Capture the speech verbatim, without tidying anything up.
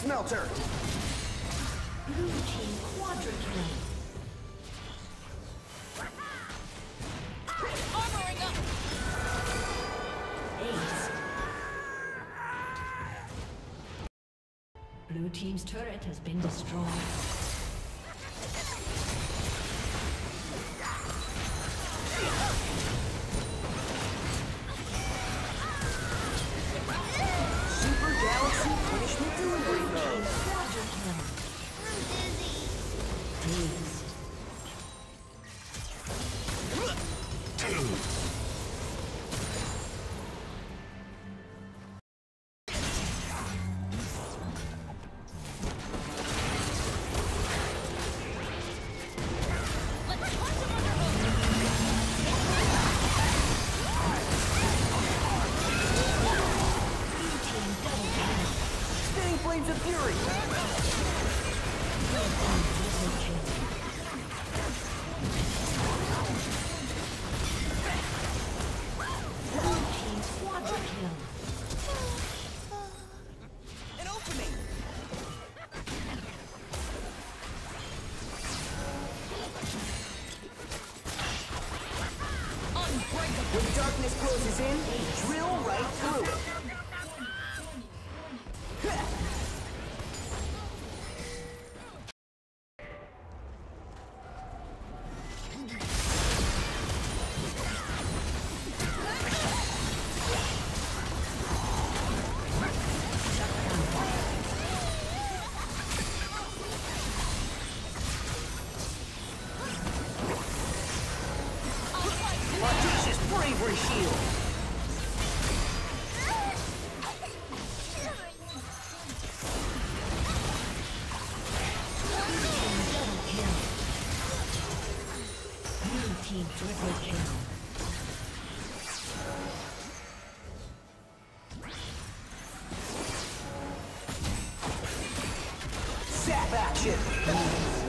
smelter. Blue team quadra kill. Armoring up. Ace. Blue team's turret has been destroyed. Super Galaxy Punishment Delivery Mode. Quadra kill. Dazed. Spinning Flames of Fury. Quadra kill. An opening. Unbreakable. When darkness closes in, drill right through it. Audacious Bravery Shield. Blue team triple kill. Zap action.